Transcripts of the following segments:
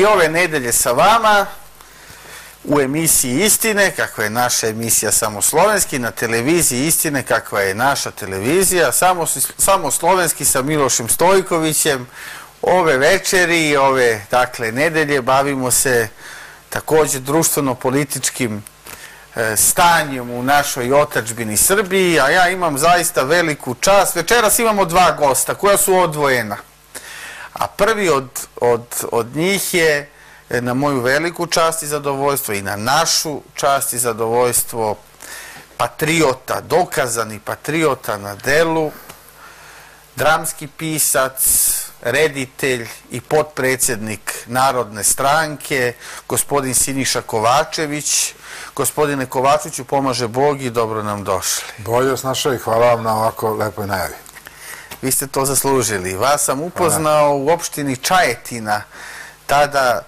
i ove nedelje sa vama u emisiji Istine, kakva je naša emisija Samo slovenski, na televiziji Istine, kakva je naša televizija, Samo slovenski sa Milošem Stojkovićem. Ove večeri i ove, dakle, nedelje bavimo se također društveno-političkim stanjem u našoj otadžbini Srbiji, a ja imam zaista veliku čast. Večeras imamo dva gosta koja su odvojena, a prvi od njih je na moju veliku čast i zadovoljstvo i na našu čast i zadovoljstvo patriota, dokazani patriota na delu, dramski pisac, reditelj i potpredsjednik Narodne stranke, gospodin Siniša Kovačević. Gospodine Kovačeviću, pomaže Bog i dobro nam došli. Bolje vas našao i hvala vam na ovako lepoj najavi. Vi ste to zaslužili. Vas sam upoznao u opštini Čajetina, tada,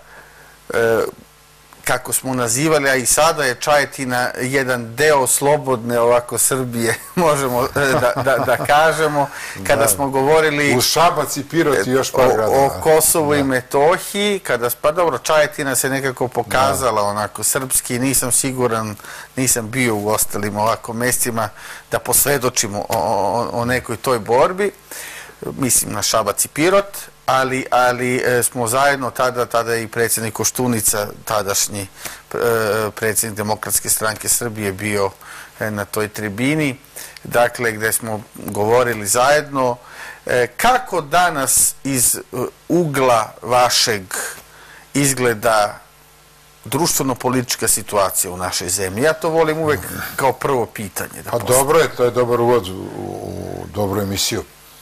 kako smo nazivali, a i sada je Čajetina jedan deo slobodne ovako Srbije, možemo da kažemo, kada smo govorili uz Šabac i Pirot i još par gradova o Kosovu i Metohiji, pa dobro, Čajetina se nekako pokazala onako srpski, nisam siguran, nisam bio u ostalim ovako mestima da posvedočimo o nekoj toj borbi, mislim na Šabac i Pirot, ali smo zajedno tada je i predsjednik Koštunica, tadašnji predsjednik Demokratske stranke Srbije, bio na toj tribini, dakle, gde smo govorili zajedno. Kako danas iz ugla vašeg izgleda društveno-politička situacija u našoj zemlji? Ja to volim uvek kao prvo pitanje. Pa dobro je, to je dobar uvod u dobru emisiju.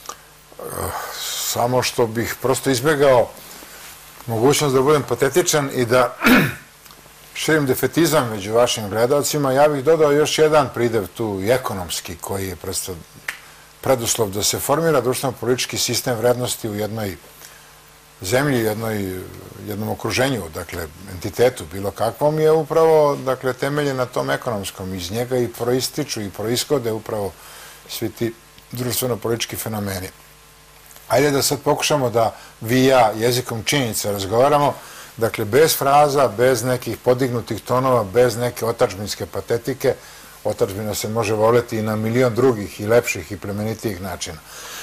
Samo što bih prosto izbjegao mogućnost da budem patetičan i da širim defetizam među vašim gledalcima. Ja bih dodao još jedan pridev tu i ekonomski, koji je prosto preduslov da se formira društveno-politički sistem vrednosti u jednoj zemlji, jednom okruženju, dakle, entitetu bilo kakvom, je upravo, dakle, temelje na tom ekonomskom. Iz njega i proističu i proishode upravo svi ti društveno-politički fenomeni. Ajde da sad pokušamo da vi i ja jezikom činjenica razgovaramo, dakle, bez fraza, bez nekih podignutih tonova, bez neke otadžbinske patetike. Otadžbina se može voleti i na milion drugih i lepših i plemenitijih načina.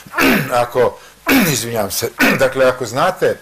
Izvinjam se, dakle, ako znate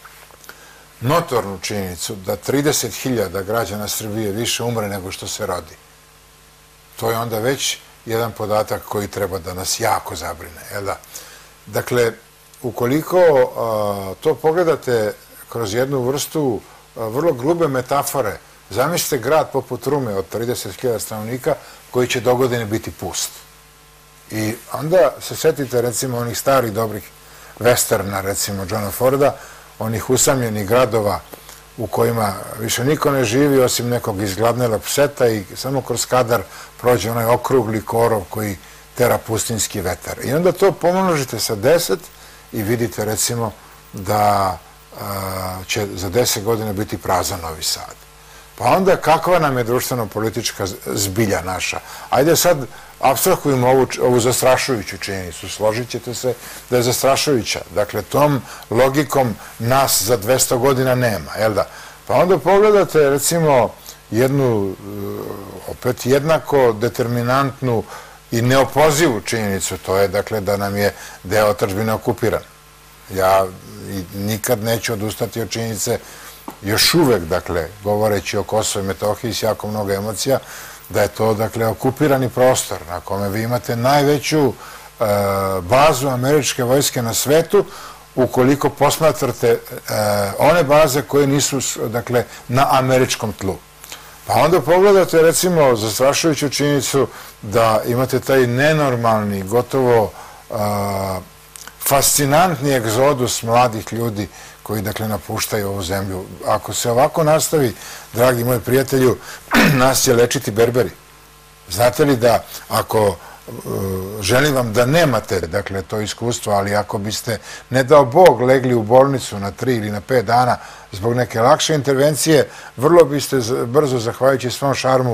notornu činjenicu da 30.000 građana Srbije više umre nego što se rodi, to je onda već jedan podatak koji treba da nas jako zabrine, jel da? Dakle, ukoliko to pogledate kroz jednu vrstu vrlo grube metafore, zamislite grad poput Rume od 30.000 stanovnika koji će dogodine biti pust. I onda se setite, recimo, onih starih dobrih westerna, recimo Johna Forda, onih usamljenih gradova u kojima više niko ne živi osim nekog izgladnelog pseta i samo kroz kadar prođe onaj okrugli korov koji tera pustinski vetar. I onda to pomnožite sa 10 i vidite, recimo, da će za 10 godina biti prazan Novi Sad. Pa onda kakva nam je društveno-politička zbilja naša? Ajde sad apstrahujemo ovu zastrašujuću činjenicu. Složit ćete se da je zastrašujuća. Dakle, tom logikom nas za 200 godina nema, jel da? Pa onda pogledate, recimo, jednu opet jednako determinantnu i neopozivu činjenicu, to je, dakle, da nam je deo otadžbine okupiran. Ja nikad neću odustati od činjenice, još uvek, dakle, govoreći o Kosovu i Metohiji s jako mnogo emocija, da je to, dakle, okupirani prostor na kome vi imate najveću bazu američke vojske na svetu, ukoliko posmatrate one baze koje nisu, dakle, na američkom tlu. Pa onda pogledate, recimo, zastrašujuću činjenicu da imate taj nenormalni, gotovo fascinantni egzodus mladih ljudi koji, dakle, napuštaju ovu zemlju. Ako se ovako nastavi, dragi moji prijatelju, nas će lečiti berberi. Znate li da ako želim vam da nemate, dakle, to iskustvo, ali ako biste, ne dao Bog, legli u bolnicu na 3 ili na 5 dana zbog neke lakše intervencije, vrlo biste brzo, zahvaljujući svom šarmu,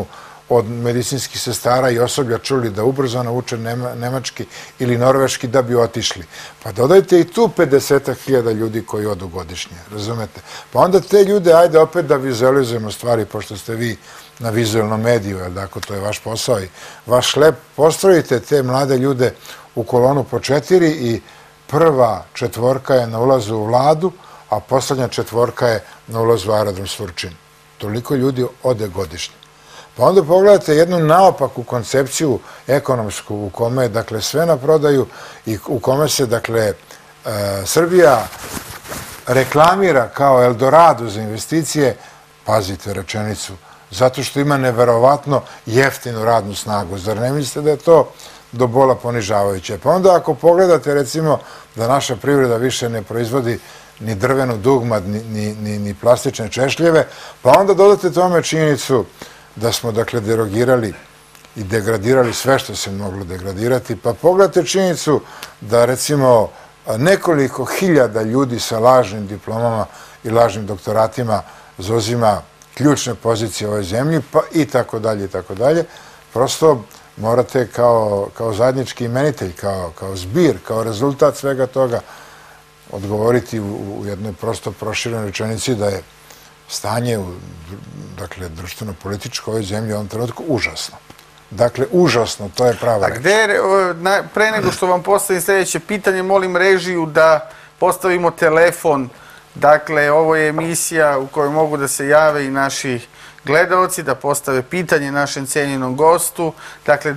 od medicinskih sestara i osoblja čuli da ubrzano uče nemački ili norveški da bi otišli. Pa dodajte i tu 50.000 ljudi koji odu godišnje, razumete? Pa onda te ljude, ajde opet da vizualizujemo stvari, pošto ste vi na vizualnom mediju, jer dakle to je vaš posao i vaš hleb, postrojite te mlade ljude u kolonu po 4 i prva 4 je na ulazu u vladu, a poslednja 4 je na ulazu u aerodrom Surčin. Toliko ljudi ode godišnje. Pa onda pogledajte jednu naopaku koncepciju ekonomsku u kome je, dakle, sve na prodaju i u kome se, dakle, Srbija reklamira kao Eldorado za investicije, pazite rečenicu, zato što ima neverovatno jeftinu radnu snagu. Zar ne mislite da je to do bola ponižavajuće? Pa onda ako pogledate, recimo, da naša privreda više ne proizvodi ni drvenu dugmad, ni plastične češljeve, pa onda dodate tome činjenicu da smo, dakle, derogirali i degradirali sve što se moglo degradirati, pa pogledajte činjenicu da, recimo, nekoliko hiljada ljudi sa lažnim diplomama i lažnim doktoratima zauzima ključne pozicije u ovoj zemlji, pa i tako dalje, i tako dalje. Prosto morate kao zajednički imenitelj, kao zbir, kao rezultat svega toga odgovoriti u jednoj prosto proširenoj rečenici da je stanje, dakle, društveno-političko u ovoj zemlji u ovom trenutku užasno. Dakle, užasno, to je prava reč. A gde, pre nego što vam postavim sljedeće pitanje, molim režiju da postavimo telefon. Dakle, ovo je emisija u kojoj mogu da se jave i naši gledaoci, da postave pitanje našem cijenjenom gostu. Dakle,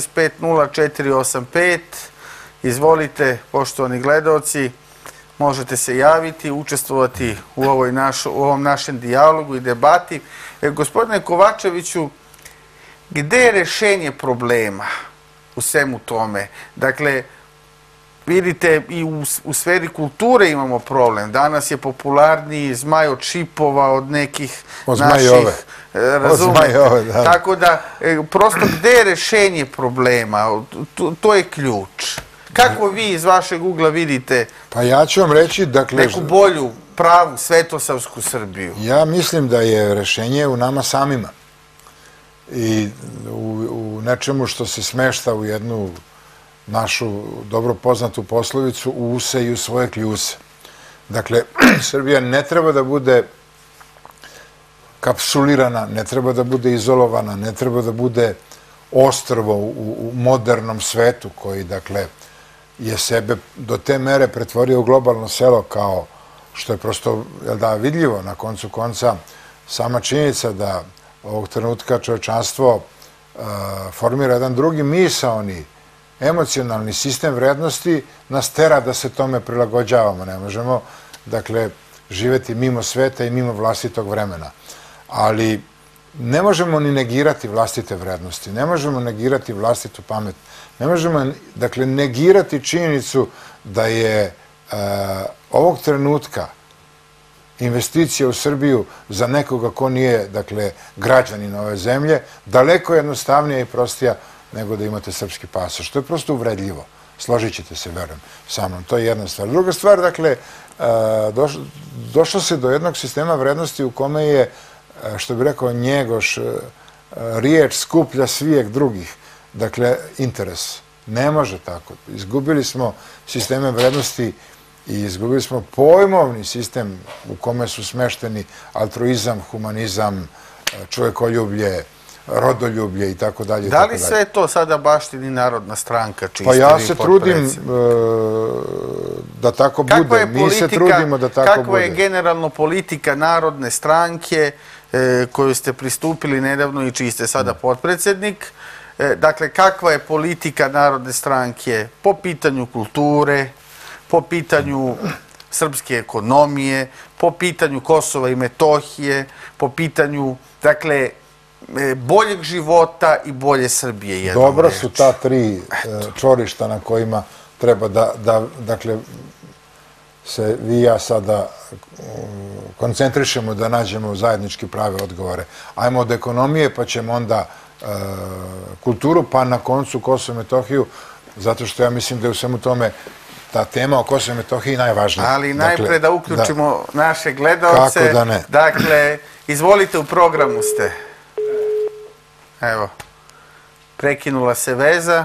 2650485. Izvolite, poštovani gledaoci, možete se javiti, učestvovati u ovom našem dijalogu i debati. Gospodine Kovačeviću, gde je rešenje problema u svemu tome? Dakle, vidite, i u sferi kulture imamo problem. Danas je popularniji zmaj od šipova, od nekih naših... Razumete? Tako da, prosto, gde je rešenje problema? To je ključ. Kako vi iz vašeg ugla vidite neku bolju, pravu, svetosavsku Srbiju? Ja mislim da je rešenje u nama samima i u nečemu što se smešta u jednu našu dobro poznatu poslovicu u use i u svoje kljuse. Dakle, Srbija ne treba da bude kapsulirana, ne treba da bude izolovana, ne treba da bude ostrvo u modernom svetu koji, dakle, je sebe do te mere pretvorio u globalno selo, kao što je prosto vidljivo na koncu konca sama činjenica da ovog trenutka čovečanstvo formira jedan drugi misaoni, emocionalni sistem vrednosti, nas tera da se tome prilagođavamo. Ne možemo, dakle, živeti mimo sveta i mimo vlastitog vremena. Ali ne možemo ni negirati vlastite vrednosti, ne možemo negirati vlastitu pamet, ne možemo, dakle, negirati činjenicu da je ovog trenutka investicija u Srbiju za nekoga ko nije, dakle, građanin ove zemlje, daleko jednostavnija i prostija nego da imate srpski pasoš. To je prosto uvredljivo. Složit ćete se, verujem, sa mnom. To je jedna stvar. Druga stvar, dakle, došlo se do jednog sistema vrednosti u kome je, što bi rekao Njegoš, riječ skuplja svijeg drugih. Dakle, interes. Ne može tako. Izgubili smo sisteme vrednosti i izgubili smo pojmovni sistem u kome su smešteni altruizam, humanizam, čovekoljublje, rodoljublje i tako dalje. Da li sve to sada baštini Narodna stranka, čiji ste vi potpredsjednik? Pa ja se trudim da tako bude. Mi se trudimo da tako bude. Kakva je generalno politika Narodne stranke koju ste pristupili nedavno i čiji ste sada potpredsjednik? Dakle, kakva je politika Narodne stranke po pitanju kulture, po pitanju srpske ekonomije, po pitanju Kosova i Metohije, po pitanju, dakle, boljeg života i bolje Srbije? Dobro su ta tri čvorišta na kojima treba da, dakle, se vi i ja sada koncentrišemo da nađemo zajednički prave odgovore. Ajmo od ekonomije, pa ćemo onda kulturu, pa na koncu Kosovo i Metohiju, zato što ja mislim da je u svemu tome ta tema o Kosovo i Metohiji najvažnija. Ali najpre da uključimo naše gledalce. Kako da ne? Dakle, izvolite, u programu ste. Evo, prekinula se veza.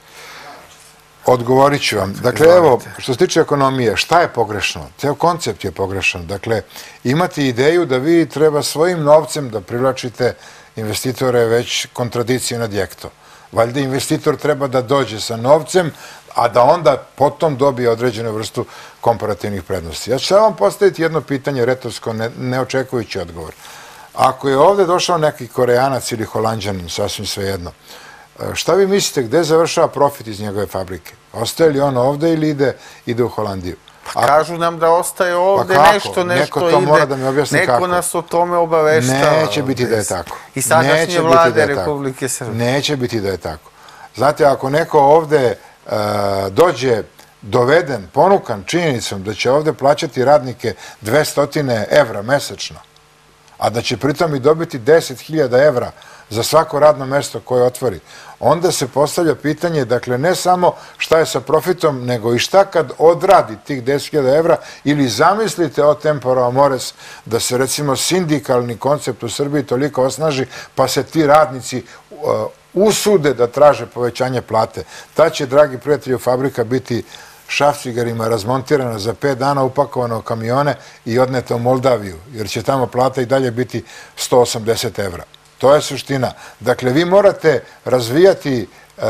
Odgovorit ću vam. Dakle, evo, što se tiče ekonomije, šta je pogrešno? Ceo koncept je pogrešan. Dakle, imati ideju da vi treba svojim novcem da privlačite investitore već kontradiciju nad jekto. Valjda investitor treba da dođe sa novcem, a da onda potom dobije određenu vrstu komparativnih prednosti. Ja ću sad vam postaviti jedno pitanje, retorsko, ne očekujući odgovor. Ako je ovde došao neki Koreanac ili Holanđanin, sasvim svejedno, šta vi mislite, gde završava profit iz njegove fabrike? Ostaje li on ovde ili ide u Holandiju? Pa kažu nam da ostaje ovde nešto Neko to ide. mora da mi objasni kako. Neko nas o tome obaveštava. Neće biti da je tako. I sadašnje vlade Republike Srbije. Neće biti da je tako. Znate, ako neko ovde dođe doveden, ponukan činjenicom da će ovde plaćati radnike 200 evra mesečno, a da će pritom i dobiti 10.000 evra za svako radno mesto koje otvori, onda se postavlja pitanje, dakle, ne samo šta je sa profitom, nego i šta kad odradi tih 10.000 evra, ili zamislite o tempora mores da se, recimo, sindikalni koncept u Srbiji toliko osnaži, pa se ti radnici usude da traže povećanje plate. Ta će, dragi prijatelji, fabrika biti šrafcigerima razmontirana za 5 dana, upakovana u kamione i odneta u Moldaviju, jer će tamo plata i dalje biti 180 evra. To je suština. Dakle, vi morate razvijati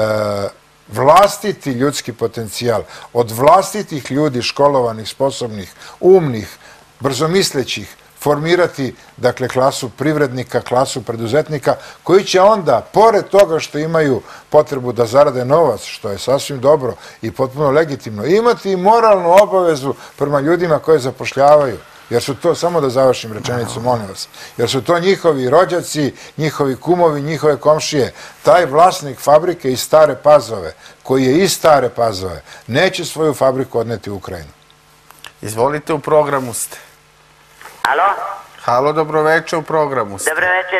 vlastiti ljudski potencijal od vlastitih ljudi, školovanih, sposobnih, umnih, brzomislećih, formirati, dakle, klasu privrednika, klasu preduzetnika, koji će onda, pored toga što imaju potrebu da zarade novac, što je sasvim dobro i potpuno legitimno, imati i moralnu obavezu prema ljudima koje zapošljavaju. Jer su to, samo da završim rečenicu, molim vas, jer su to njihovi rođaci, njihovi kumovi, njihove komšije. Taj vlasnik fabrike iz Stare Pazove, koji je iz Stare Pazove, neće svoju fabriku odneti u Ukrajinu. Izvolite, u programu ste. Alo? Halo, dobroveče, u programu ste. Dobroveče.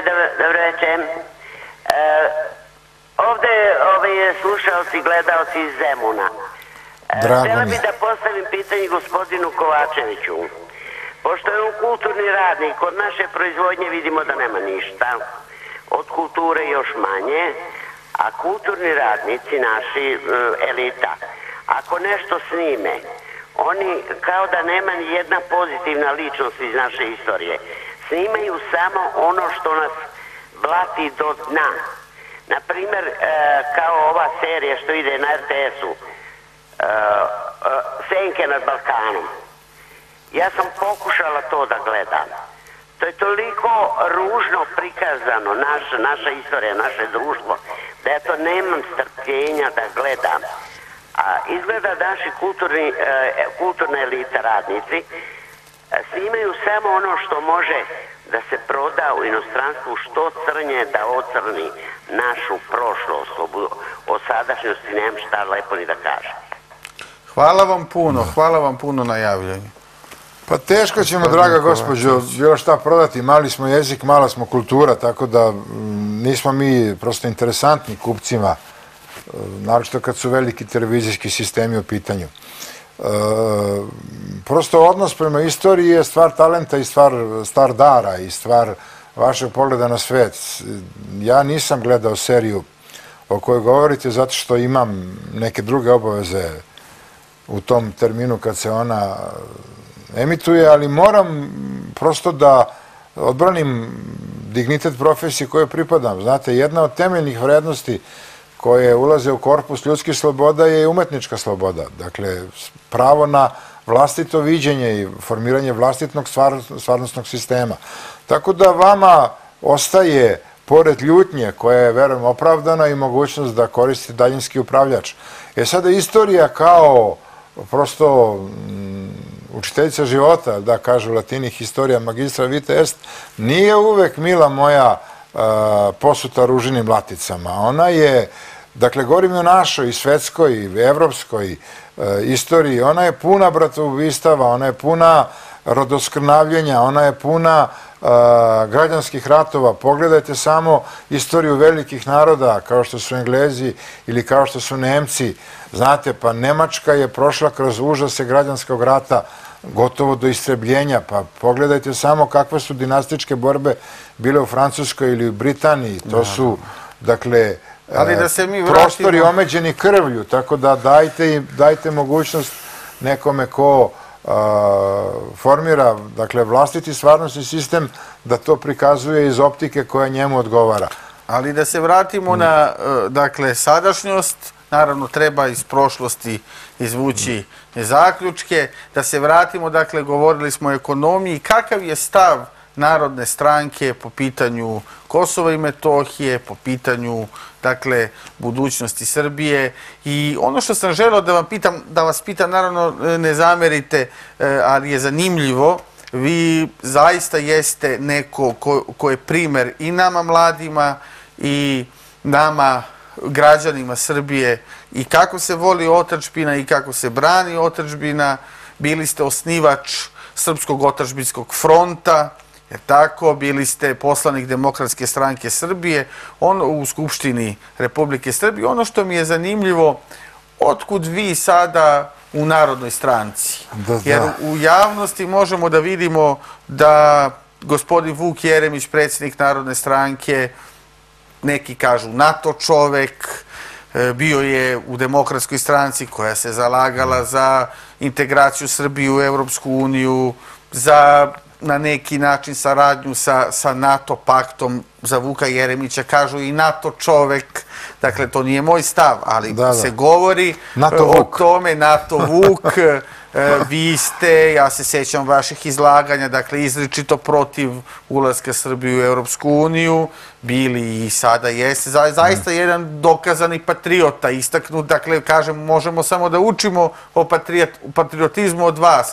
Ovde slušalci, gledalci iz Zemuna. Htjela bih da postavim pitanje gospodinu Kovačeviću. Pošto je on kulturni radnik, od naše proizvodnje vidimo da nema ništa, od kulture još manje, a kulturni radnici, naši elita, ako nešto snime, oni kao da nema ni jedna pozitivna ličnost iz naše istorije. Snimaju samo ono što nas blati do dna. Naprimer, kao ova serija što ide na RTS-u, Senke nad Balkanom. Ja sam pokušala to da gledam. To je toliko ružno prikazano, naša istorija, naše društvo, da ja to nemam strpljenja da gledam. A izgleda da naši kulturne elite radnici snimaju samo ono što može da se proda u inostranstvu, što crnje da ocrni našu prošlost. O sadašnjosti nemam šta lepo ni da kažem. Hvala vam puno na javljanju. Pa teško ćemo, draga gospođo, bilo šta prodati. Mali smo jezik, mala smo kultura, tako da nismo mi prosto interesantni kupcima, naročito kad su veliki televizijski sistemi u pitanju. Prosto odnos prema istoriji je stvar talenta i stvar dara i stvar vašeg pogleda na svet. Ja nisam gledao seriju o kojoj govorite zato što imam neke druge obaveze u tom terminu kad se ona emituje, ali moram prosto da odbranim dignitet profesije kojoj pripadam. Znate, jedna od temeljnih vrednosti koje ulaze u korpus ljudskih sloboda je umetnička sloboda. Dakle, pravo na vlastito viđenje i formiranje vlastitnog stvarnostnog sistema. Tako da vama ostaje, pored ljutnje koja je, verujem, opravdana, i mogućnost da koristite daljinski upravljač. Sada istorija kao prosto učiteljica života, da kažu latini historia magistra vitae est, nije uvek, mila moja, posuta ružinim laticama. Ona je, dakle, govorim o našoj svetskoj i evropskoj istoriji, ona je puna bratoubistava, ona je puna rodoskrnavljenja, ona je puna građanskih ratova. Pogledajte samo istoriju velikih naroda, kao što su Englezi ili kao što su Nemci. Znate, pa Nemačka je prošla kroz užase građanskog rata gotovo do istrebljenja. Pa pogledajte samo kakve su dinastičke borbe bile u Francuskoj ili u Britaniji. To su dakle, ali da se mi vratimo... prostori omeđeni krvlju, tako da dajte mogućnost nekome ko formira, dakle, vlastiti stvarnosni sistem, da to prikazuje iz optike koja njemu odgovara. Ali da se vratimo na, dakle, sadašnjost, naravno treba iz prošlosti izvući zaključke, da se vratimo, dakle, govorili smo o ekonomiji, kakav je stav Narodne stranke po pitanju Kosova i Metohije, po pitanju, dakle, budućnosti Srbije. I ono što sam želeo da vas pitam, naravno ne zamerite, ali je zanimljivo, vi zaista jeste neko ko je primer i nama mladima i nama građanima Srbije i kako se voli otadžbina i kako se brani otadžbina. Bili ste osnivač Srpskog otadžbinskog fronta, jer tako, bili ste poslanik Demokratske stranke Srbije u Skupštini Republike Srbije. Ono što mi je zanimljivo, otkud vi sada u Narodnoj stranci? Jer u javnosti možemo da vidimo da gospodin Vuk Jeremić, predsjednik Narodne stranke, neki kažu NATO čovek, bio je u Demokratskoj stranci koja se zalagala za integraciju Srbije u Evropsku uniju, za na neki način saradnju sa NATO paktom. Za Vuka Jeremića kažu i NATO čovek, dakle to nije moj stav, ali se govori o tome, NATO Vuk. Vi ste, ja se sjećam vaših izlaganja, dakle izričito protiv ulaska Srbije u Evropsku uniju, bili i sada jeste zaista jedan dokazani patriota, istaknut, dakle kažem, možemo samo da učimo o patriotizmu od vas.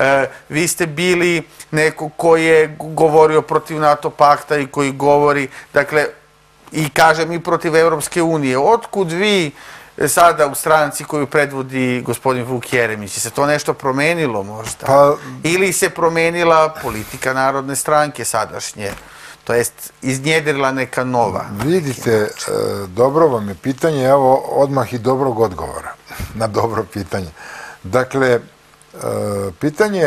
Vi ste bili neko ko je govorio protiv NATO pakta i koji govori, dakle, i kažem i protiv Evropske unije. Otkud vi sada u stranci koju predvodi gospodin Vuk Jeremić? Se to nešto promenilo možda? Ili se promenila politika Narodne stranke sadašnje? To jest, iznjedrila neka nova? Vidite, dobro vam je pitanje, evo odmah i dobrog odgovora na dobro pitanje. Dakle, pitanje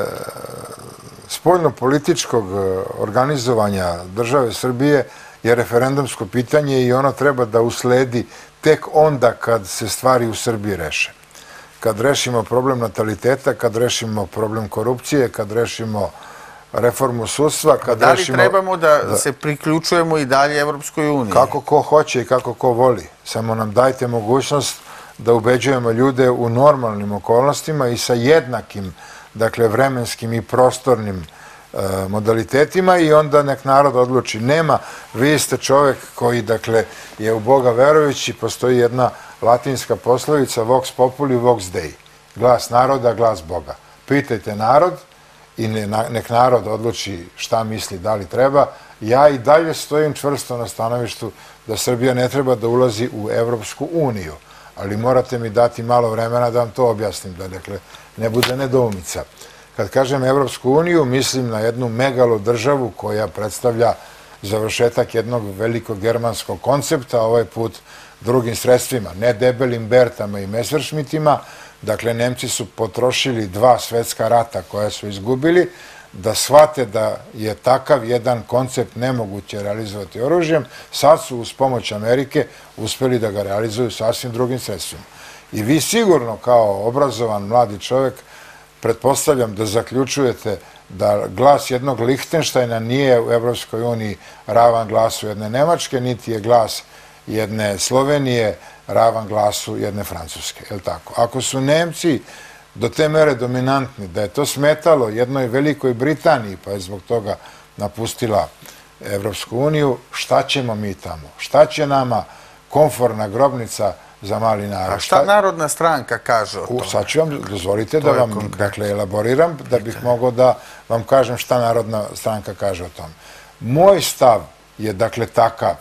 spoljno-političkog organizovanja države Srbije je referendumsko pitanje i ono treba da usledi tek onda kad se stvari u Srbiji reše. Kad rešimo problem nataliteta, kad rešimo problem korupcije, kad rešimo reformu sudstva, kad rešimo... Da li trebamo da se priključujemo i dalje Evropskoj uniji? Kako ko hoće i kako ko voli. Samo nam dajte mogućnost da ubeđujemo ljude u normalnim okolnostima i sa jednakim, dakle, vremenskim i prostornim modalitetima i onda nek narod odluči. Nema, vi ste čovek koji, dakle, je u Boga verujući, postoji jedna latinska poslovica vox populi, vox dei. Glas naroda, glas Boga. Pitajte narod i nek narod odluči šta misli, da li treba. Ja i dalje stojim čvrsto na stanovištu da Srbija ne treba da ulazi u Evropsku uniju, ali morate mi dati malo vremena da vam to objasnim, da, dakle, ne bude nedoumica. Kad kažem Evropsku uniju, mislim na jednu megalo državu koja predstavlja završetak jednog velikog germanskog koncepta, ovaj put drugim sredstvima, ne debelim Bertama i Messerschmittima. Dakle, Nemci su potrošili 2 svetska rata koja su izgubili, da shvate da je takav jedan koncept nemoguće realizovati oružjem. Sad su uz pomoć Amerike uspeli da ga realizuju sasvim drugim sredstvima. I vi sigurno kao obrazovan mladi čovjek pretpostavljam da zaključujete da glas jednog Lihtenštajna nije u Evropskoj uniji ravan glasu jedne Nemačke, niti je glas jedne Slovenije ravan glasu jedne Francuske. Je li tako? Ako su Nemci do te mere dominantni, da je to smetalo jednoj Velikoj Britaniji, pa je zbog toga napustila Evropsku uniju, šta ćemo mi tamo? Šta će nama komforna grobnica za mali narod? A šta Narodna stranka kaže o tome? Sad ću vam, dozvolite da vam, dakle, elaboriram, da bih mogao da vam kažem šta Narodna stranka kaže o tome. Moj stav je, dakle, takav.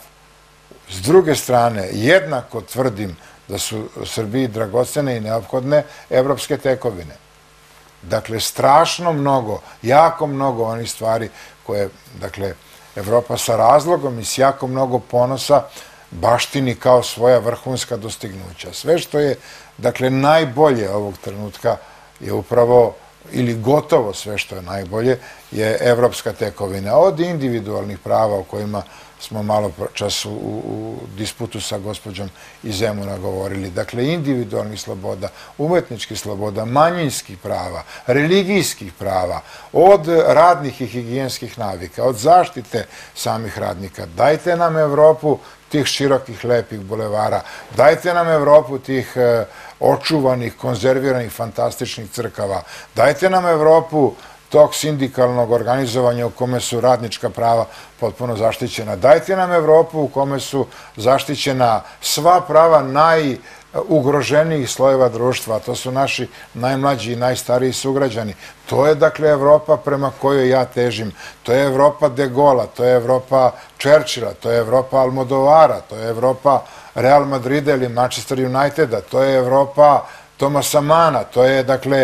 S druge strane, jednako tvrdim da su Srbiji dragocene i neophodne evropske tekovine. Dakle, strašno mnogo, jako mnogo onih stvari koje, dakle, Evropa sa razlogom i s jako mnogo ponosa baštini kao svoja vrhunska dostignuća. Sve što je, dakle, najbolje ovog trenutka je upravo, ili gotovo sve što je najbolje, je evropska tekovina. Od individualnih prava o kojima smo malo čas u disputu sa gospođom iz Zemuna govorili. Dakle, individualnih sloboda, umetničkih sloboda, manjinskih prava, religijskih prava, od radnih i higijenskih navika, od zaštite samih radnika. Dajte nam Evropu tih širokih, lepih bulevara. Dajte nam Evropu tih očuvanih, konzerviranih, fantastičnih crkava. Dajte nam Evropu tog sindikalnog organizovanja u kome su radnička prava potpuno zaštićena. Dajte nam Evropu u kome su zaštićena sva prava najugroženijih slojeva društva, a to su naši najmlađi i najstariji sugrađani. To je, dakle, Evropa prema kojoj ja težim. To je Evropa De Gaulle'a, to je Evropa Churchilla, to je Evropa Almodovara, to je Evropa Real Madrida ili Manchester Uniteda, to je Evropa Tomasa Mana, to je, dakle,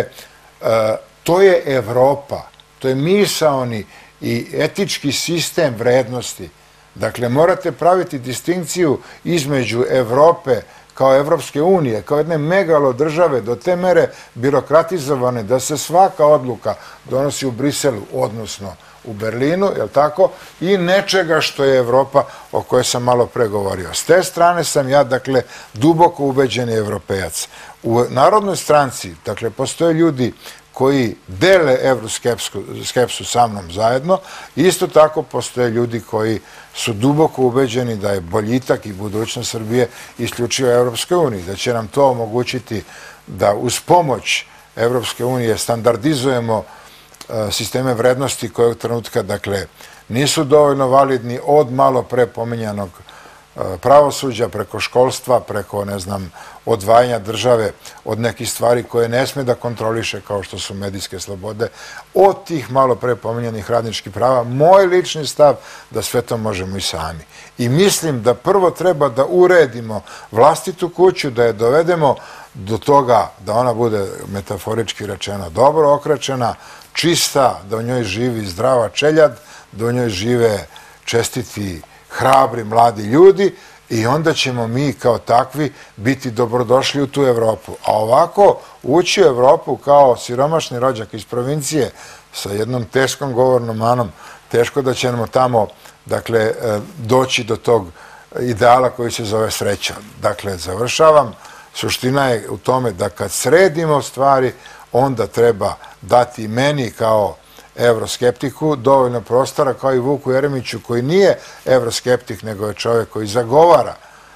to je Evropa, to je misaoni i etički sistem vrednosti. Dakle, morate praviti distinkciju između Evrope kao Evropske unije, kao jedne megalo države do te mere birokratizovane da se svaka odluka donosi u Briselu, odnosno u Berlinu, je li tako, i nečega što je Evropa o kojoj sam malo pre govorio. S te strane sam ja, dakle, duboko ubeđeni evropejac. U Narodnoj stranci, dakle, postoje ljudi koji dele evroskepsu sa mnom zajedno. Isto tako postoje ljudi koji su duboko ubeđeni da je boljitak i budućnost Srbije isključivo Evropske unije, da će nam to omogućiti da uz pomoć Evropske unije standardizujemo sisteme vrednosti koje u trenutka, dakle, nisu dovoljno validni od malo pre pominjanog pravosuđa, preko školstva, preko, ne znam, odvajanja države od nekih stvari koje ne sme da kontroliše, kao što su medijske slobode, od tih malo pre pominjanih radničkih prava. Moj lični stav da sve to možemo i sami. I mislim da prvo treba da uredimo vlastitu kuću, da je dovedemo do toga da ona bude, metaforički rečeno, dobro okračena, čista, da u njoj živi zdrava čeljad, da u njoj žive čestiti, hrabri, mladi ljudi, i onda ćemo mi kao takvi biti dobrodošli u tu Evropu. A ovako, ući u Evropu kao siromašni rođak iz provincije sa jednom teškom govornom manom, teško da ćemo tamo, dakle, doći do tog ideala koji se zove sreća. Dakle, završavam, suština je u tome da kad sredimo stvari, onda treba dati meni kao evroskeptiku dovoljno prostora, kao i Vuku Jeremiću, koji nije evroskeptik, nego je čovjek koji zagovara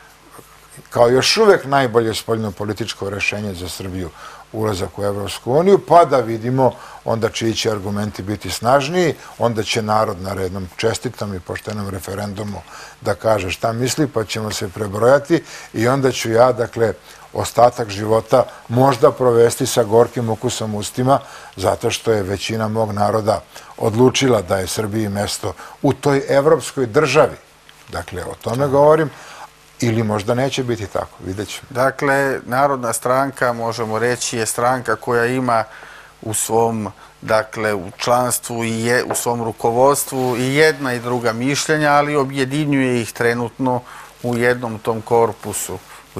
kao još uvek najbolje spoljno-političko rešenje za Srbiju ulazak u Evropsku uniju, pa da vidimo onda čiji će argumenti biti snažniji, onda će narod na rednom čestitom i poštenom referendumu da kaže šta misli, pa ćemo se prebrojati i onda ću ja, dakle, ostatak života možda provesti sa gorkim ukusom ustima, zato što je većina mog naroda odlučila da je Srbiji mesto u toj evropskoj državi. Dakle, o tome govorim, ili možda neće biti tako, vidjet ćemo. Dakle, Narodna stranka, možemo reći, je stranka koja ima u svom, dakle, u članstvu i u svom rukovodstvu i jedna i druga mišljenja, ali objedinjuje ih trenutno u jednom tom korpusu.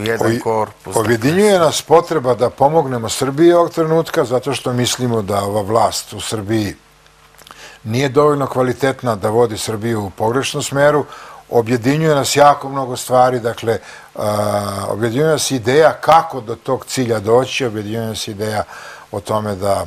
Objedinjuje nas potreba da pomognemo Srbiji ovog trenutka, zato što mislimo da ova vlast u Srbiji nije dovoljno kvalitetna da vodi Srbiju u pogrešnom smeru. Objedinjuje nas jako mnogo stvari, dakle, objedinjuje nas ideja kako do tog cilja doći, objedinjuje nas ideja o tome da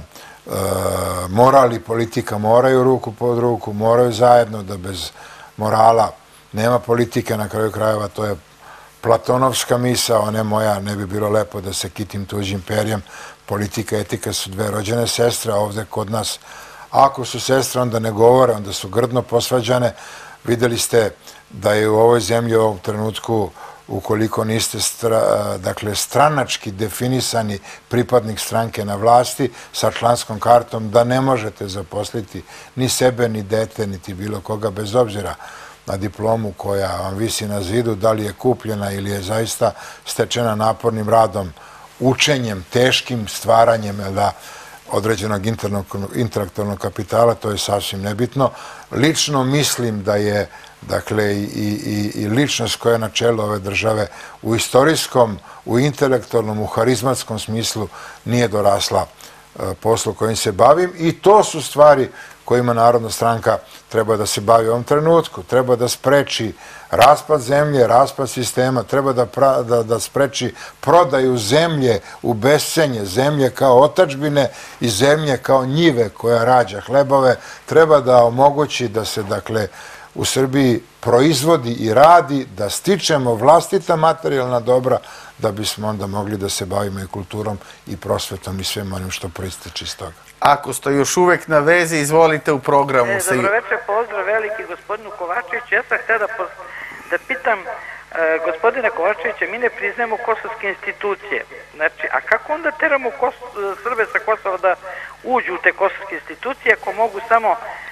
moral i politika moraju ruku pod ruku, moraju zajedno, da bez morala nema politike, na kraju krajeva to je platonovska misao, a ne moja, ne bi bilo lepo da se kitim tuđim perjem. Politika i etika su dve rođene sestre, a ovde kod nas, ako su sestre, onda ne govore, onda su grdno posvađane. Videli ste da je u ovoj zemlji u ovom trenutku, ukoliko niste, dakle, stranački definisani pripadnik stranke na vlasti sa članskom kartom, da ne možete zaposliti ni sebe, ni dete, niti bilo koga, bez obzira na diplomu koja vam visi na zidu, da li je kupljena ili je zaista stečena napornim radom, učenjem, teškim stvaranjem određenog intelektualnog kapitala, to je sasvim nebitno. Lično mislim da je, dakle, i ličnost koja je na čelu ove države u istorijskom, u intelektualnom, u harizmatskom smislu nije dorasla poslu kojim se bavim, i to su stvari kojima Narodna stranka treba da se bavi u ovom trenutku. Treba da spreči raspad zemlje, raspad sistema, treba da spreči prodaju zemlje u bescenje, zemlje kao otadžbine i zemlje kao njive koja rađa hlebove. Treba da omogući da se, dakle, u Srbiji proizvodi i radi, da stičemo vlastita materijalna dobra, da bismo onda mogli da se bavimo i kulturom i prosvetom i svem onim što proističe iz toga. Ako ste još uvek na vezi, izvolite u programu. Dobro večer, pozdrav veliki gospodinu Kovačeviću. Ja sam htio da pitam gospodina Kovačevića, mi ne priznajemo kosovske institucije. Znači, a kako onda teramo Srbe sa Kosova da uđu u te kosovske institucije ako mogu samo...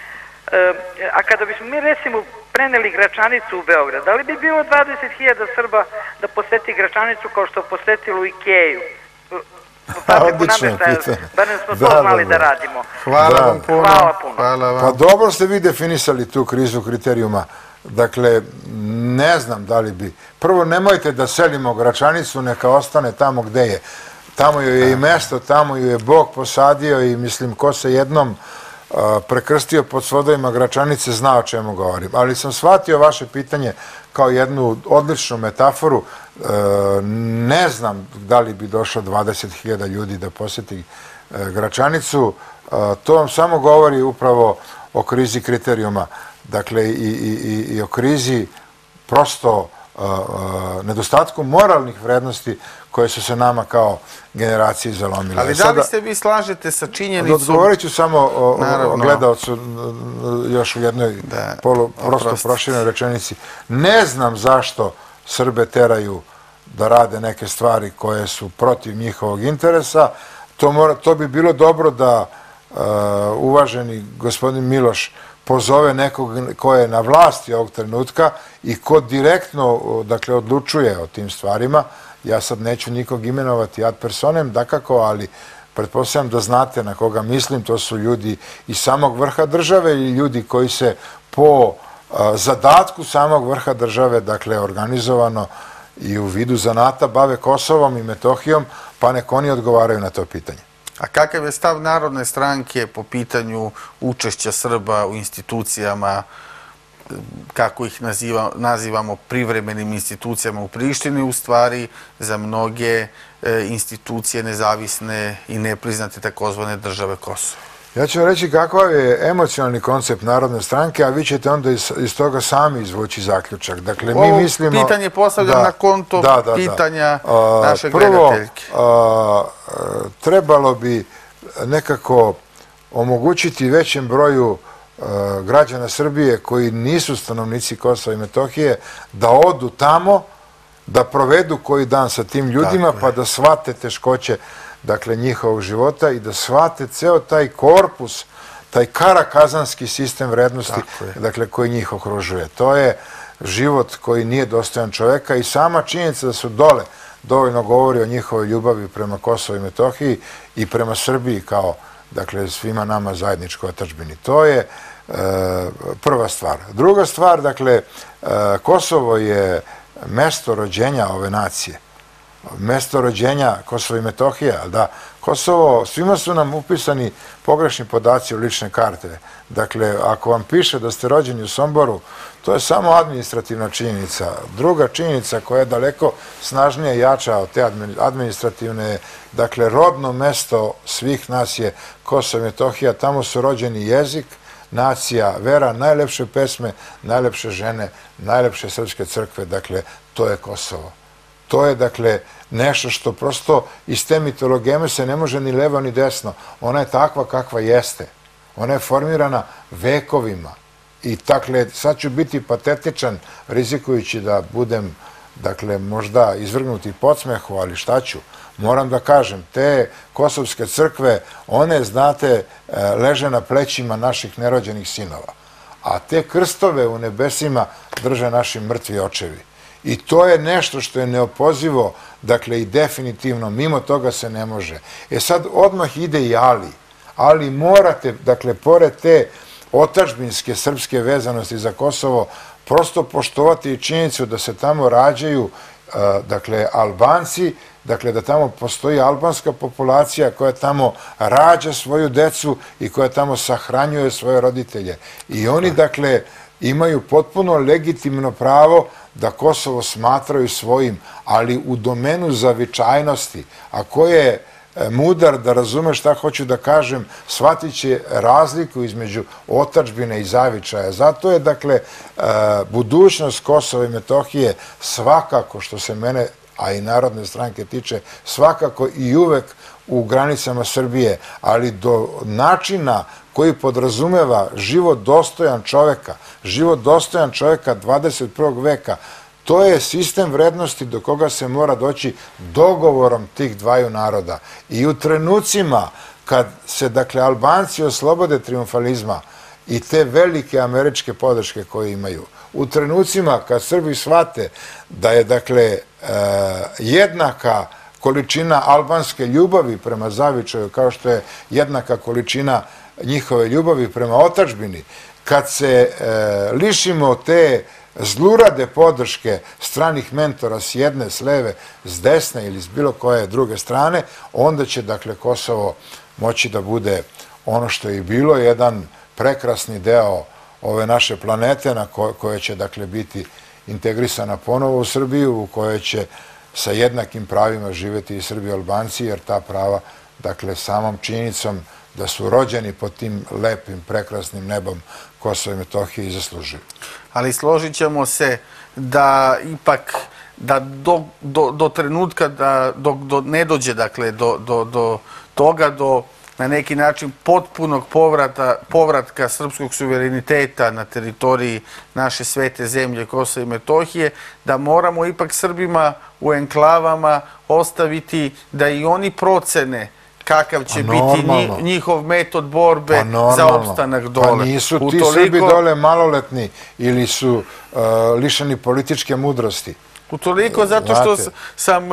A kada bismo mi recimo preneli Gračanicu u Beograd, da li bi bilo 20.000 Srba da poseti Gračanicu kao što posetilo Ikeju? Odlično pitanje. Barem smo to znali da radimo. Hvala vam puno. Pa dobro ste vi definisali tu krizu kriterijuma. Dakle, ne znam da li bi... Prvo, nemojte da selimo Gračanicu, neka ostane tamo gde je. Tamo joj je i mesto, tamo joj je Bog posadio i mislim ko se jednom prekrstio pod svodovima Gračanice zna o čemu govorim. Ali sam shvatio vaše pitanje kao jednu odličnu metaforu. Ne znam da li bi došlo 20.000 ljudi da poseti Gračanicu. To vam samo govori upravo o krizi kriterijuma. Dakle, i o krizi prosto nedostatku moralnih vrednosti koje su se nama kao generaciji zalomile. Ali da li se vi slažete sa činjenicom... Odgovorit ću samo o gledalcu još u jednoj prosto proširenoj rečenici. Ne znam zašto Srbe teraju da rade neke stvari koje su protiv njihovog interesa. To bi bilo dobro da uvaženi gospodin Miloš pozove nekog ko je na vlasti ovog trenutka i ko direktno, dakle, odlučuje o tim stvarima. Ja sad neću nikog imenovati ad personem, dakako, ali pretpostavljam da znate na koga mislim. To su ljudi iz samog vrha države ili ljudi koji se po zadatku samog vrha države, dakle, organizovano i u vidu zanata bave Kosovom i Metohijom, pa nek oni odgovaraju na to pitanje. A kakav je stav Narodne stranke po pitanju učešća Srba u institucijama, kako ih nazivamo, privremenim institucijama u Prištini, u stvari za mnoge institucije nezavisne i nepriznate takozvane države Kosova? Ja ću vam reći kakav je emocionalni koncept Narodne stranke, a vi ćete onda iz toga sami izvući zaključak. Dakle, mi mislimo... Ovo pitanje postavljam na konto pitanja naše gledateljke. Prvo, trebalo bi nekako omogućiti većem broju građana Srbije koji nisu stanovnici Kosova i Metohije da odu tamo, da provedu koji dan sa tim ljudima, pa da shvate teškoće, dakle, njihovog života i da shvate ceo taj korpus, taj karakazanski sistem vrednosti, dakle, koji njih okružuje. To je život koji nije dostojan čoveka i sama činjenica da su dole dovoljno govori o njihovoj ljubavi prema Kosovu i Metohiji i prema Srbiji kao, dakle, svima nama zajedničkoj otadžbini. To je prva stvar. Druga stvar, dakle, Kosovo je mesto rođenja ove nacije. Mesto rođenja Kosova i Metohije, ali da, Kosovo, svima su nam upisani pogrešni podaci u lične karte. Dakle, ako vam piše da ste rođeni u Somboru, to je samo administrativna činjenica. Druga činjenica koja je daleko snažnije jača od te administrativne, dakle, rodno mesto svih nas je Kosovo i Metohija. Tamo su rođeni jezik, nacija, vera, najlepše pesme, najlepše žene, najlepše srpske crkve, dakle, to je Kosovo. To je, dakle, nešto što prosto iz te mitologeme se ne može ni levo ni desno. Ona je takva kakva jeste. Ona je formirana vekovima. I, dakle, sad ću biti patetičan, rizikujući da budem, dakle, možda izvrgnuti podsmehu, ali šta ću? Moram da kažem, te kosovske crkve, one, znate, leže na plećima naših nerođenih sinova. A te krstove u nebesima drže naši mrtvi očevi. I to je nešto što je neopozivo, dakle, i definitivno, mimo toga se ne može. Sad odmah ide i ali. Ali morate, dakle, pored te otadžbinske srpske vezanosti za Kosovo, prosto poštovati i činjenicu da se tamo rađaju, dakle, Albanci dakle da tamo postoji albanska populacija koja tamo rađa svoju decu i koja tamo sahranjuje svoje roditelje. I oni, dakle, imaju potpuno legitimno pravo da Kosovo smatraju svojim, ali u domenu zavičajnosti. A ko je mudar da razume šta hoću da kažem, shvatit će razliku između otadžbine i zavičaja. Zato je, dakle, budućnost Kosova i Metohije svakako, što se mene, a i Narodne stranke tiče, svakako i uvek u granicama Srbije, ali do načina koji podrazumeva život dostojan čoveka 21. veka, to je sistem vrednosti do koga se mora doći dogovorom tih dvaju naroda. I u trenucima kad se, dakle, Albanci oslobode trijumfalizma i te velike američke podrške koje imaju, u trenucima kad Srbi shvate da je, dakle, jednaka količina albanske ljubavi prema zavičaju, kao što je jednaka količina njihove ljubavi prema otadžbini, kad se lišimo te zlurade podrške stranih mentora s jedne, s leve, s desne ili s bilo koje druge strane, onda će, dakle, Kosovo moći da bude ono što je i bilo, jedan prekrasni deo ove naše planete na koje će, dakle, biti integrisana ponovo u Srbiju, u kojoj će sa jednakim pravima živeti i Srbi i Albanci, jer ta prava, dakle, samom činjenicom da su rođeni pod tim lepim, prekrasnim nebom Kosova i Metohije i zaslužuju. Ali složit ćemo se da ipak da do trenutka dok ne dođe, dakle, do toga, do na neki način potpunog povratka srpskog suvereniteta na teritoriji naše svete zemlje Kosova i Metohije, da moramo ipak Srbima u enklavama ostaviti da i oni procene kakav će biti njihov metod borbe za opstanak dole. Pa nisu ti Srbi dole maloletni ili su lišeni političke mudrosti. Utoliko zato što sam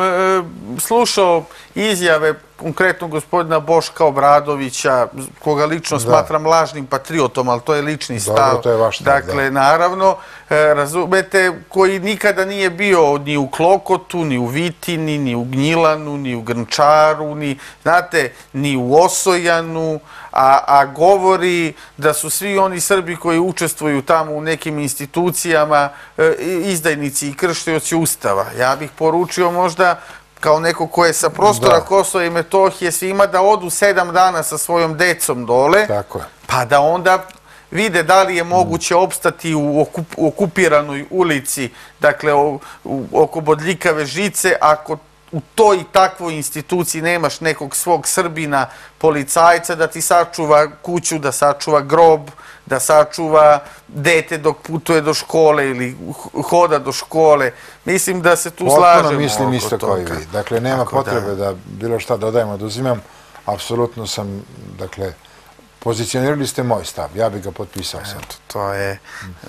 slušao izjave konkretno gospodina Boška Obradovića, koga lično smatram lažnim patriotom, ali to je lični stav. Dobro, to je vaš stav, da. Dakle, naravno, razumete, koji nikada nije bio ni u Klokotu, ni u Vitini, ni u Gnjilanu, ni u Grnčaru, znate, ni u Osojanu, a govori da su svi oni Srbi koji učestvuju tamo u nekim institucijama izdajnici i kršioci Ustava. Ja bih poručio možda kao neko ko je sa prostora Kosova i Metohije svima da odu 7 dana sa svojom decom dole, pa da onda vide da li je moguće opstati u okupiranoj ulici, dakle oko bodljikave žice, ako u toj i takvoj instituciji nemaš nekog svog Srbina, policajca da ti sačuva kuću, da sačuva grob, da sačuva dete dok putuje do škole ili hoda do škole. Mislim da se tu slažemo. Potpuno mislim isto kao i vi. Dakle, nema potrebe da bilo šta dodajem, oduzimam. Apsolutno sam, dakle, pozicionirali ste moj stav. Ja bih ga potpisao sad. To je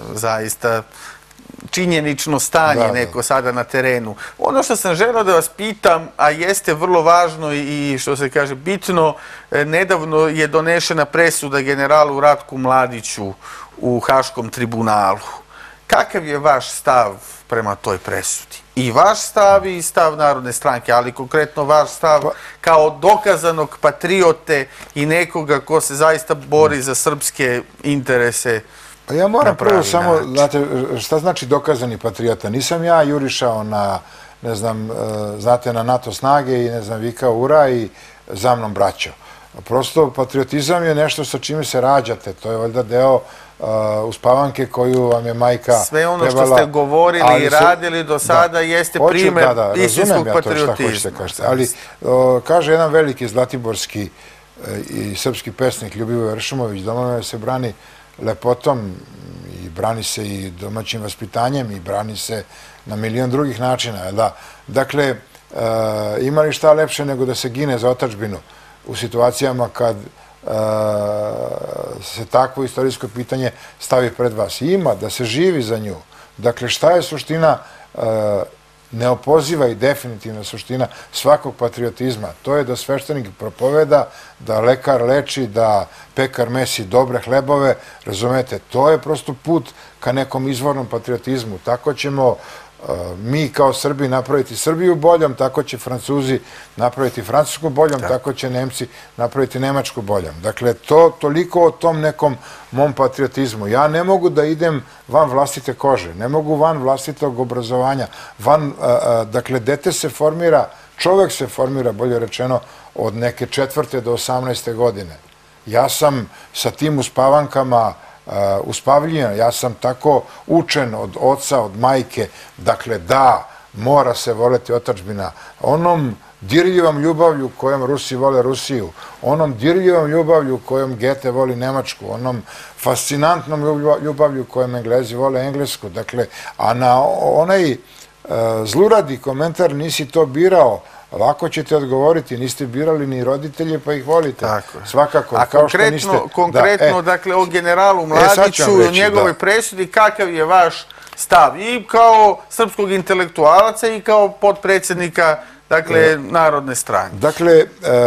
zaista činjenično stanje neko sada na terenu. Ono što sam želeo da vas pitam, a jeste vrlo važno i što se kaže bitno, nedavno je donešena presuda generalu Ratku Mladiću u Haškom tribunalu. Kakav je vaš stav prema toj presudi? I vaš stav i stav Narodne stranke, ali konkretno vaš stav kao dokazanog patriote i nekoga ko se zaista bori za srpske interese. Pa ja moram prvo samo, znate, šta znači dokazani patriota? Nisam ja jurišao na, ne znam, znate, na NATO snage i, ne znam, vikao ura i za mnom braćo. Prosto, patriotizam je nešto sa čime se rađate. To je valjda deo uspavanke koju vam je majka trebala. Sve ono što ste govorili i radili do sada jeste primer istinskog patriotizma. Ali, kaže jedan veliki zlatiborski i srpski pesnik Ljubivoje Ršumović, domovina se brani lepotom i brani se i domaćim vaspitanjem i brani se na milion drugih načina. Dakle, ima li šta lepše nego da se gine za otadžbinu u situacijama kad se takvo istorijsko pitanje stavi pred vas? Ima, da se živi za nju. Dakle, šta je suština neopoziva i definitivna suština svakog patriotizma? To je da sveštenik propoveda, da lekar leči, da pekar mesi dobre hlebove, razumete? To je prosto put ka nekom izvornom patriotizmu. Tako ćemo mi kao Srbi napraviti Srbiju boljom, tako će Francuzi napraviti Francusku boljom, tako će Nemci napraviti Nemačku boljom. Dakle, toliko o tom nekom mom patriotizmu. Ja ne mogu da idem van vlastite kože, ne mogu van vlastitog obrazovanja, dakle, dete se formira, čovek se formira, bolje rečeno, od neke 4. do 18. godine. Ja sam sa tim uspavankama uspavljen, ja sam tako učen od oca, od majke, dakle da, mora se voleti otadžbina. Onom dirljivom ljubavlju kojom Rusi vole Rusiju, onom dirljivom ljubavlju kojom Gete voli Nemačku, onom fascinantnom ljubavlju kojom Englezi vole Englesku, dakle, a na onaj zluradi komentar nisi to birao, lako ćete odgovoriti, niste birali ni roditelje pa ih volite. Svakako. A konkretno, dakle, o generalu Mladiću i o njegovoj presudi, kakav je vaš stav i kao srpskog intelektualaca i kao potpredsjednika, dakle, Narodne stranke? Dakle,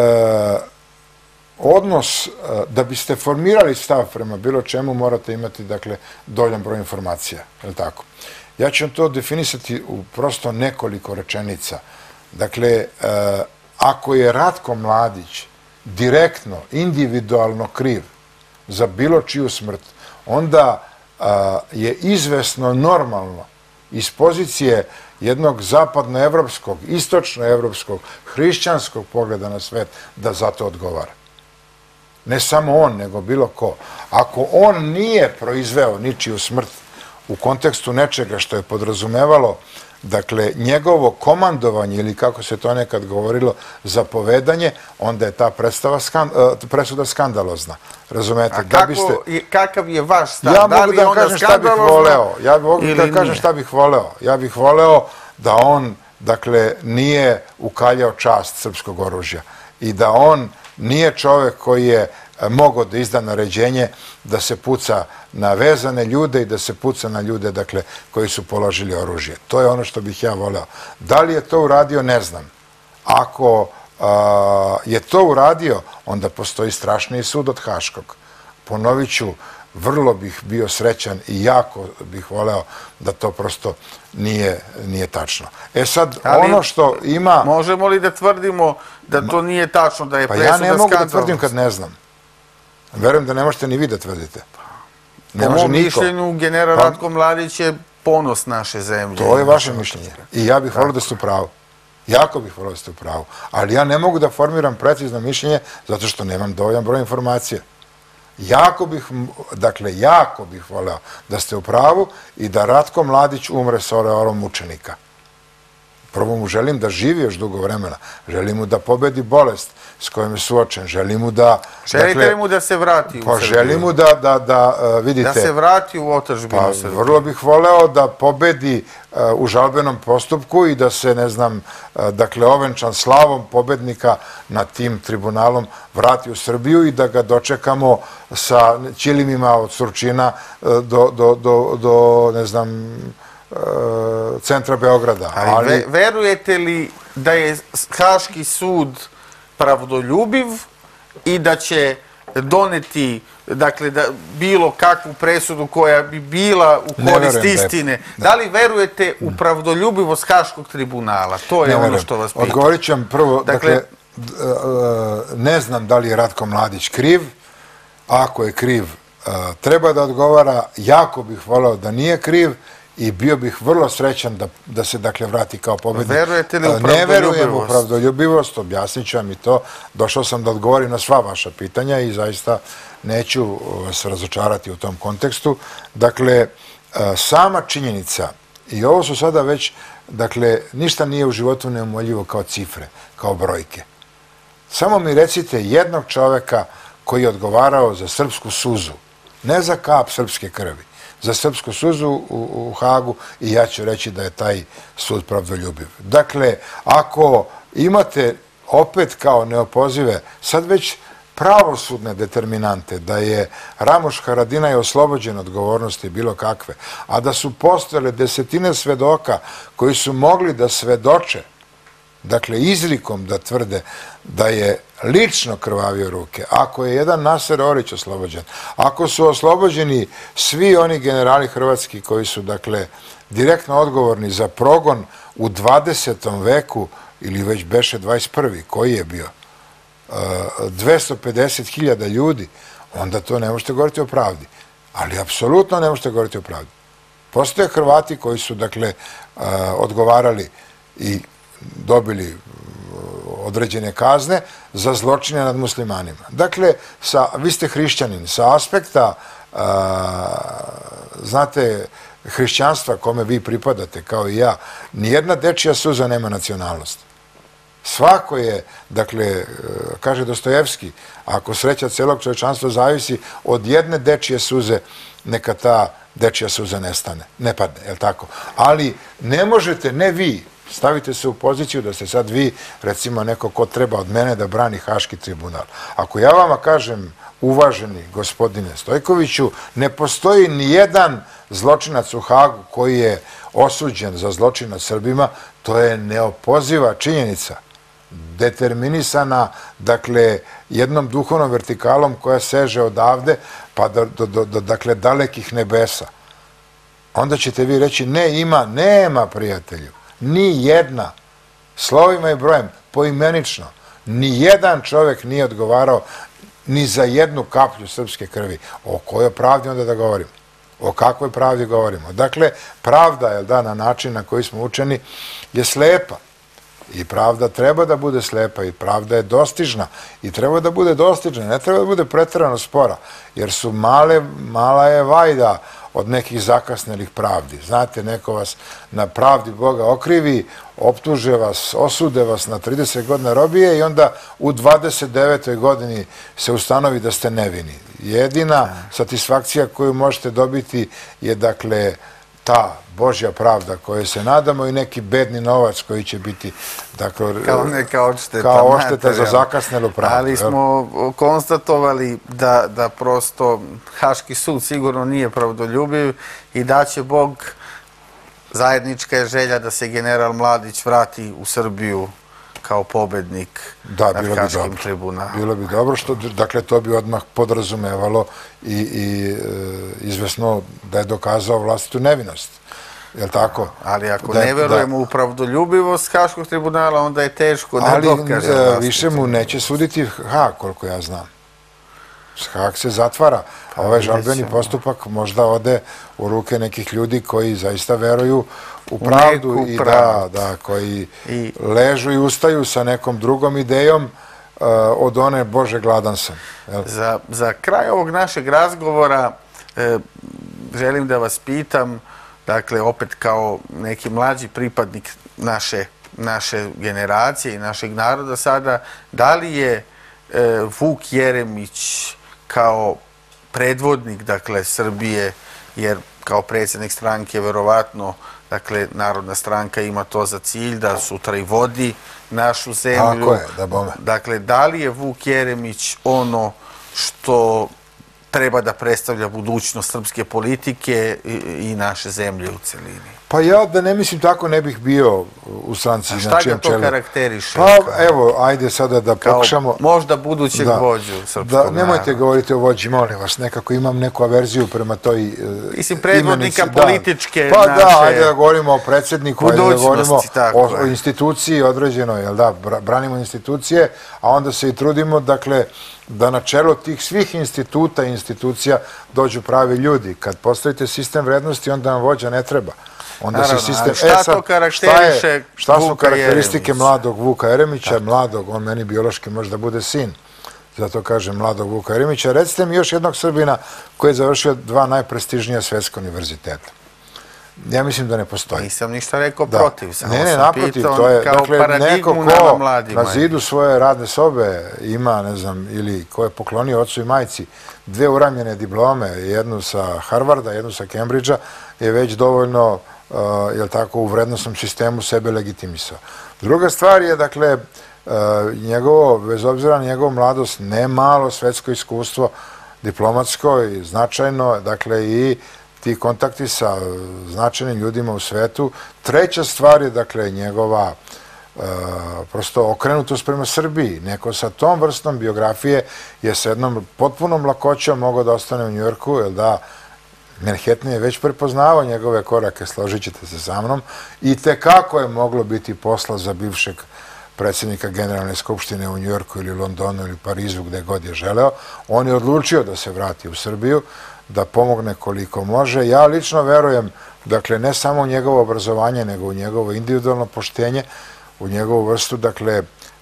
odnos, da biste formirali stav prema bilo čemu, morate imati, dakle, dovoljan broj informacija. Je li tako? Ja ću to definisati u prosto nekoliko rečenica. Dakle, ako je Ratko Mladić direktno, individualno kriv za bilo čiju smrt, onda je izvesno normalno iz pozicije jednog zapadnoevropskog, istočnoevropskog, hrišćanskog pogleda na svet da za to odgovara. Ne samo on, nego bilo ko. Ako on nije proizveo ničiju smrt u kontekstu nečega što je podrazumevalo, dakle, njegovo komandovanje ili kako se to nekad govorilo, zapovedanje, onda je ta presuda skandalozna. Razumete? Kakav je vaš stav? Ja mogu da kažem šta bih voleo. Ja mogu da kažem šta bih voleo. Ja bih voleo da on, dakle, nije ukaljao čast srpskog oružja i da on nije čovek koji je mogao da izda naređenje da se puca na vezane ljude i da se puca na ljude, dakle, koji su položili oružje. To je ono što bih ja voleo. Da li je to uradio, ne znam. Ako je to uradio, onda postoji strašniji sud od Haškog. Ponovit ću, vrlo bih bio srećan i jako bih voleo da to prosto nije tačno. E sad, ono što ima... Možemo li da tvrdimo da to nije tačno, da je presuda skandalozna? Pa ja ne mogu da tvrdim kad ne znam. Verujem da ne možete ni vi da tvrdite. Po mom mišljenju, general Ratko Mladić je ponos naše zemlje. To je vaše mišljenje. I ja bih volio da ste u pravu. Jako bih volio da ste u pravu. Ali ja ne mogu da formiram precizno mišljenje zato što nemam dovoljan broj informacija. Jako bih voleo da ste u pravu i da Ratko Mladić umre sa oreolom mučenika. Prvo mu želim da živi još dugo vremena. Želim mu da pobedi bolest s kojom je suočen. Želim mu da... Želite li mu da se vrati u Srbiju? Pa želim mu da, vidite... Da se vrati u otadžbinu Srbiju? Vrlo bih voleo da pobedi u žalbenom postupku i da se, ne znam, dakle, ovenčan slavom pobednika nad tim tribunalom vrati u Srbiju i da ga dočekamo sa ćilimima od Surčina do, ne znam, centra Beograda. Ali verujete li da je Haški sud pravdoljubiv i da će doneti, dakle, bilo kakvu presudu koja bi bila u korist istine? Da li verujete u pravdoljubivost Haškog tribunala? To je ono što vas pitam. Odgovorit ću vam prvo, dakle, ne znam da li je Ratko Mladić kriv. Ako je kriv, treba da odgovara. Jako bih voleo da nije kriv i bio bih vrlo srećan da se, dakle, vrati kao pobednik. Verujete li u pravdoljubivost? Ne verujem u pravdoljubivost, objasnit ću vam i to. Došao sam da odgovorim na sva vaša pitanja i zaista neću vas razočarati u tom kontekstu. Dakle, sama činjenica, i ovo su sada već, dakle, ništa nije u životu neumoljivo kao cifre, kao brojke. Samo mi recite jednog čoveka koji je odgovarao za srpsku suzu, ne za kap srpske krvi, za srpsku suzu u Hagu i ja ću reći da je taj sud pravdoljubiv. Dakle, ako imate opet kao neopozive, sad već pravosudne determinante, da je Ramoš Haradinaj oslobođen odgovornosti bilo kakve, a da su postojale desetine svedoka koji su mogli da svedoče dakle izrikom da tvrde da je lično krvavio ruke, ako je jedan Naser Orić oslobođen, ako su oslobođeni svi oni generali hrvatski koji su, dakle, direktno odgovorni za progon u 20. veku, ili već beše 21. koji je bio, 250.000 ljudi, onda to ne možete govoriti o pravdi. Ali apsolutno ne možete govoriti o pravdi. Postoje Hrvati koji su, dakle, odgovarali i dobili određene kazne za zločine nad muslimanima. Dakle, vi ste hrišćanin, sa aspekta, znate, hrišćanstva kome vi pripadate, kao i ja, nijedna dečija suza nema nacionalnost. Svako je, dakle, kaže Dostojevski, ako sreća celog čovječanstva zavisi od jedne dečije suze, neka ta dečija suza ne padne, je li tako? Ali ne možete, ne vi, stavite se u poziciju da ste sad vi, recimo, neko ko treba od mene da brani Haški tribunal. Ako ja vama kažem, uvaženi gospodine Stojkoviću, ne postoji ni jedan zločinac u Hagu koji je osuđen za zločin nad Srbima, to je neopoziva činjenica, determinisana, dakle, jednom duhovnom vertikalom koja seže odavde pa do dakle, dalekih nebesa. Onda ćete vi reći, nema, prijatelju, ni jedna, slovima i brojem, poimenično, ni jedan čovjek nije odgovarao ni za jednu kaplju srpske krvi. O kojoj pravdi onda da govorimo? O kakvoj pravdi govorimo? Dakle, pravda, jel da, na način na koji smo učeni, je slepa. I pravda treba da bude slepa i pravda je dostižna i treba da bude dostižna, ne treba da bude preterano spora, jer su mala je vajda od nekih zakasnelih pravdi. Znate, neko vas na pravdi Boga okrivi, optuže vas, osude vas na 30 godina robije i onda u 29. godini se ustanovi da ste nevini. Jedina satisfakcija koju možete dobiti je, dakle, ta Božja pravda kojoj se nadamo i neki bedni novac koji će biti, dakle, kao odšteta za zakasnelu pravdu. Ali smo konstatovali da prosto Haški sud sigurno nije pravdoljubiv i da će Bog, zajednička je želja da se general Mladić vrati u Srbiju kao pobednik nad Haškim tribunalom. Bilo bi dobro, dakle, to bi odmah podrazumevalo i izvesno da je dokazao vlastitu nevinost. Je li tako? Ali ako ne verujemo u pravdoljubivost Haškog tribunala, onda je teško da dokaže. Ali više mu neće suditi Hag, koliko ja znam. Hag se zatvara, a ovaj žalbeni postupak možda ode u ruke nekih ljudi koji zaista veruju u pravdu i koji ležu i ustaju sa nekom drugom idejom od one Bože gladan sam. Za kraj ovog našeg razgovora želim da vas pitam, dakle, opet kao neki mlađi pripadnik naše generacije i našeg naroda sada, da li je Vuk Jeremić kao predvodnik, dakle, Srbije, jer kao predsjednik stranke verovatno, dakle, Narodna stranka ima to za cilj da sutra i vodi našu zemlju. Tako je, da bome. Dakle, da li je Vuk Jeremić ono što treba da predstavlja budućnost srpske politike i naše zemlje u celini? Pa ja da ne mislim tako ne bih bio u stranci. A šta ga to karakteriše? Pa evo, ajde sada da pokušamo... Možda budućeg vođu srpskog naroda. Nemojte govoriti o vođi, molim vas, nekako imam neku averziju prema toj imenici. Mislim, predvodnika političke naše... Pa da, ajde da govorimo o predsjedniku, ajde da govorimo o instituciji određenoj, jel da, branimo institucije, a onda se i trudimo, dakle, da na čelo tih svih instituta i institucija dođu pravi ljudi. Kad postavite sistem vrednosti, onda vam vođa ne treba. Šta to karakteriše šta su karakteristike mladog Vuka Jeremića? Mladog, on meni biološki možda bude sin. Zato kažem mladog Vuka Jeremića. Recite mi još jednog Srbina koji je završio 2 najprestižnija svetska univerziteta. Ja mislim da ne postoji. Nisam ništa rekao protiv. Ne, naprotiv. To je neko ko na zidu svoje radne sobe ima, ne znam, ili ko je poklonio ocu i majci 2 uramljene diplome, jednu sa Harvarda, jednu sa Cambridgea, je već dovoljno, jel tako, u vrednostnom sistemu sebe legitimisao. Druga stvar je, dakle, njegovo, bez obzira na njegovu mladost, ne malo svetsko iskustvo, diplomatsko i značajno, dakle, i ti kontakti sa značajnim ljudima u svetu. Treća stvar je, dakle, njegova prosto okrenutost prema Srbiji. Neko sa tom vrstom biografije je sa jednom potpunom lakoćom mogao da ostane u Njujorku, jer da, Manhattan je već prepoznavao njegove korake, složit ćete se sa mnom, i tekako je moglo biti posla za bivšeg predsjednika Generalne skupštine u Njujorku ili Londonu ili Parizu, gde god je želeo. On je odlučio da se vrati u Srbiju, da pomogne koliko može. Ja lično verujem, dakle, ne samo u njegovo obrazovanje, nego u njegovo individualno poštenje, u njegovu vrstu, dakle,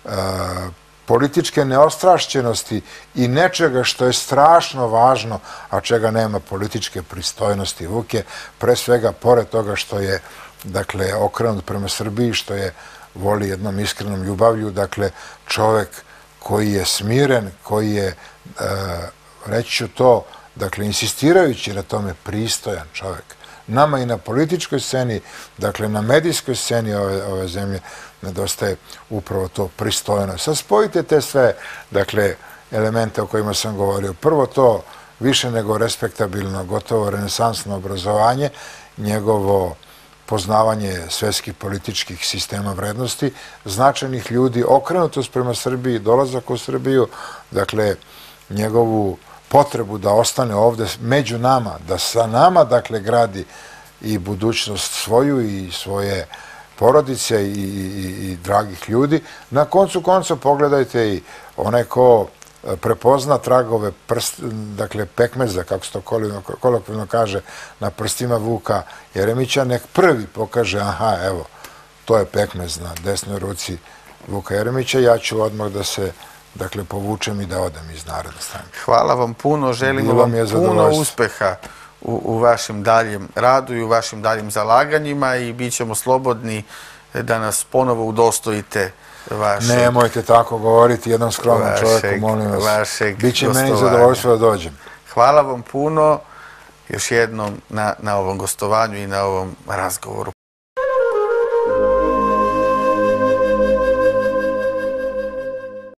političke neostrašćenosti i nečega što je strašno važno, a čega nema, političke pristojnosti. Vuk je, pre svega, pored toga što je, dakle, okrenut prema Srbiji, što je voli jednom iskrenom ljubavlju, dakle, čovek koji je smiren, koji je, reći ću to, dakle, insistirajući na tome, pristojan čovek. Nama i na političkoj sceni, dakle, na medijskoj sceni ove zemlje nedostaje upravo to pristojno. Sad spojite te sve, dakle, elemente o kojima sam govorio. Prvo to više nego respektabilno, gotovo renesansno obrazovanje, njegovo poznavanje svetskih političkih sistema vrednosti, značajnih ljudi, okrenutost prema Srbiji, dolazak u Srbiju, dakle, njegovu potrebu da ostane ovde među nama, da sa nama, dakle, gradi i budućnost svoju i svoje porodice i dragih ljudi. Na koncu konca pogledajte i onaj ko prepozna tragove dakle, pekmeza, kako se to kolokvijalno kaže, na prstima Vuka Jeremića, nek prvi pokaže, aha, evo, to je pekmez na desnoj ruci Vuka Jeremića, ja ću odmah da se, dakle, povučem i da odem iz Narodne stranke. Hvala vam puno, želimo vam puno uspeha u vašem daljem radu i u vašim daljim zalaganjima i bit ćemo slobodni da nas ponovo udostojite vašeg... Nemojte tako govoriti jednom skromnom čovjeku, molim vas. Biće meni zadovoljstvo da dođem. Hvala vam puno još jednom na ovom gostovanju i na ovom razgovoru.